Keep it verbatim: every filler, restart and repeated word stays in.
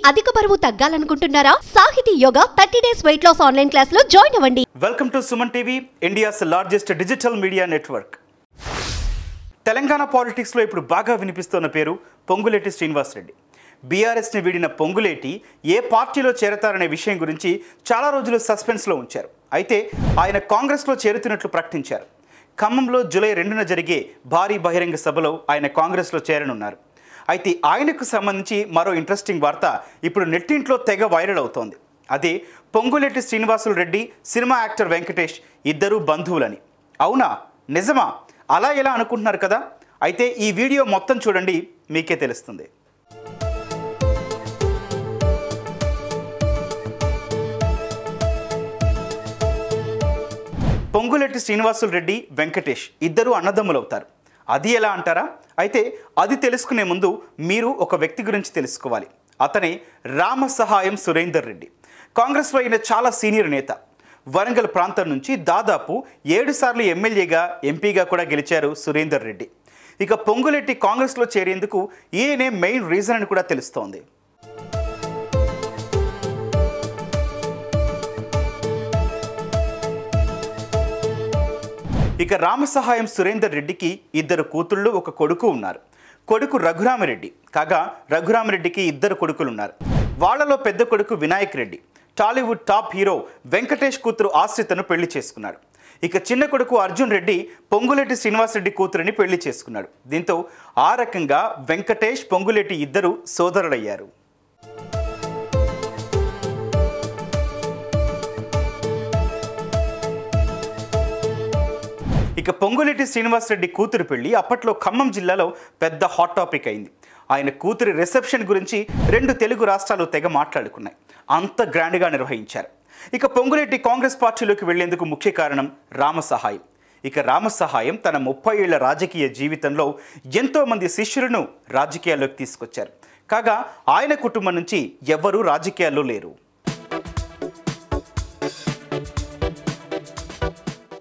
అధిక బరువు తగ్గాలనుకుంటున్నారా? Sahiti yoga thirty days weight loss online class లో జాయిన్ అవ్వండి. Welcome to Suman TV, India's largest digital media network. Telangana politics లో ఇప్పుడు బాగా వినిపిస్తున్న పేరు పొంగులేటి శ్రీనివాస్ రెడ్డి. బీఆర్ఎస్ ని వీడిన పొంగులేటి ఏ పార్టీలో చేరతారనే విషయం గురించి చాలా రోజులు సస్పెన్స్ లో ఉంచారు. అయితే ఆయన కాంగ్రెస్ లో చేరుతున్నట్లు ప్రకటించారు. ఖమ్మంలో జూలై రెండున జరిగే భారీ బహిరంగ సభలో ఆయన కాంగ్రెస్ లో చేరనున్నారు. అయితే ఆయనకు సంబంధించి మరో ఇంట్రెస్టింగ్ వార్త ఇప్పుడు నెట్టింట్లో తెగ వైరల్ అవుతోంది. అదే పొంగులేటి శ్రీనివాసులు రెడ్డి, సినిమా యాక్టర్ వెంకటేష్ ఇద్దరు బంధువులని. అవునా, నిజమా? అలా ఎలా అనుకుంటున్నారు కదా? అయితే ఈ వీడియో మొత్తం చూడండి, మీకే తెలుస్తుంది. పొంగులేటి శ్రీనివాసులు రెడ్డి, వెంకటేష్ ఇద్దరు అన్నదమ్ములవుతారు. అది ఎలా అంటారా? అయితే అది తెలుసుకునే ముందు మీరు ఒక వ్యక్తి గురించి తెలుసుకోవాలి. అతనే రామసహాయం సురేందర్ రెడ్డి. కాంగ్రెస్లో అయిన చాలా సీనియర్ నేత. వరంగల్ ప్రాంతం నుంచి దాదాపు ఏడు సార్లు ఎమ్మెల్యేగా, ఎంపీగా కూడా గెలిచారు సురేందర్ రెడ్డి. ఇక పొంగులేటి కాంగ్రెస్లో చేరేందుకు ఈయనే మెయిన్ రీజన్ అని కూడా తెలుస్తోంది. ఇక రామసహాయం సురేందర్ రెడ్డికి ఇద్దరు కూతుళ్ళు, ఒక కొడుకు ఉన్నారు. కొడుకు రఘురామిరెడ్డి కాగా రఘురామిరెడ్డికి ఇద్దరు కొడుకులు ఉన్నారు. వాళ్లలో పెద్ద కొడుకు Vinayak Reddy Tollywood top hero Venkatesh కూతురు ఆశ్రితను పెళ్లి చేసుకున్నాడు. ఇక చిన్న కొడుకు అర్జున్ రెడ్డి పొంగులేటి శ్రీనివాస్ రెడ్డి కూతురిని పెళ్లి చేసుకున్నాడు. దీంతో ఆ రకంగా వెంకటేష్, పొంగులేటి ఇద్దరు సోదరులయ్యారు. ఇక పొంగులేటి శ్రీనివాస్ రెడ్డి కూతురు పెళ్లి అప్పట్లో ఖమ్మం జిల్లాలో పెద్ద హాట్ టాపిక్ అయింది. ఆయన కూతురి రిసెప్షన్ గురించి రెండు తెలుగు రాష్ట్రాలు తెగ మాట్లాడుకున్నాయి. అంత గ్రాండ్గా నిర్వహించారు. ఇక పొంగులేటి కాంగ్రెస్ పార్టీలోకి వెళ్లేందుకు ముఖ్య కారణం రామసహాయం. ఇక రామసహాయం తన ముప్పై ఏళ్ల రాజకీయ జీవితంలో ఎంతో మంది శిష్యులను రాజకీయాల్లోకి తీసుకొచ్చారు. కాగా ఆయన కుటుంబం నుంచి ఎవ్వరూ రాజకీయాల్లో లేరు.